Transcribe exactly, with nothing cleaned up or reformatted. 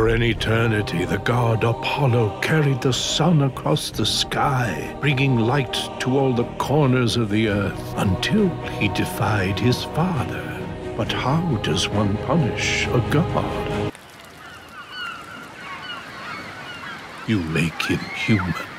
For an eternity, the god Apollo carried the sun across the sky, bringing light to all the corners of the earth, until he defied his father. But how does one punish a god? You make him human.